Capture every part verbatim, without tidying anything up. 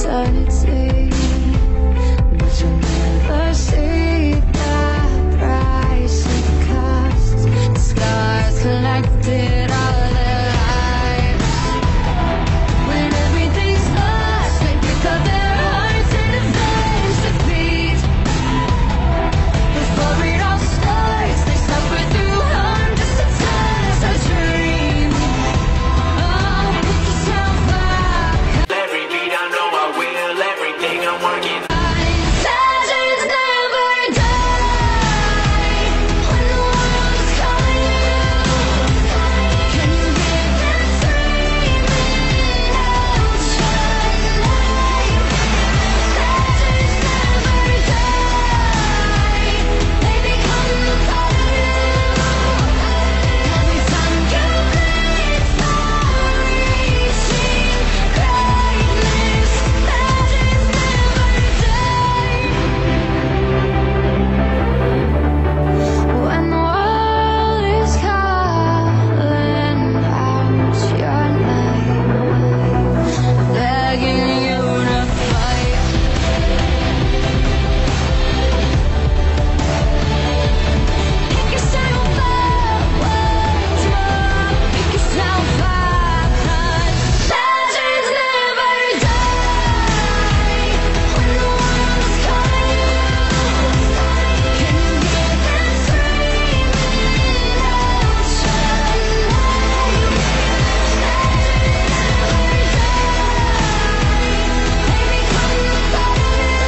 uncertainty, but you'll never see the price it costs. The scars collected all their lives. When everything's lost, they pick up their hearts and avenge defeat. Before it all starts, they suffer through harm just to test our dream. Oh, pick yourself up. Every beat I know I will, everything I'm working on. Legends never die. When the world is calling you, can you hear them screaming out your name? Legends never die. They become a part of you. Every time you bleed for reaching greatness, legends never die. When the world is calling out your name, begging you to fight. Pick yourself up once more. Pick yourself up, 'cause legends never die. When the world is calling you, can you hear them screaming out your name? Legends never die. They become a part of you.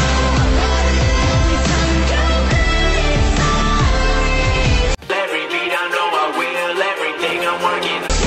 Every time you bleed for Every beat I know I will, everything I'm working on.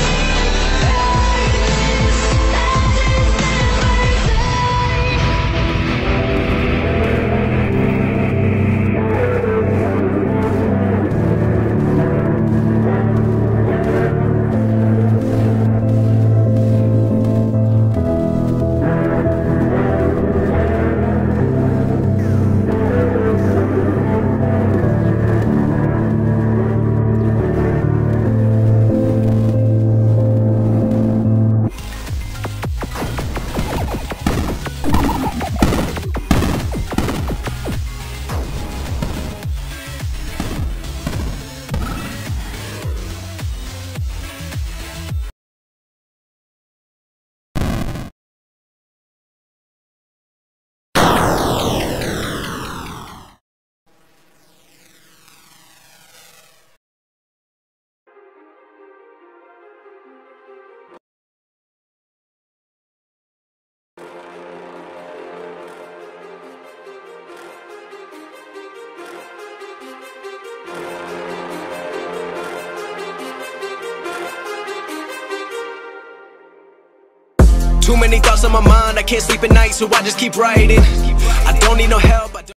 Too many thoughts on my mind, I can't sleep at night, so I just keep writing. I don't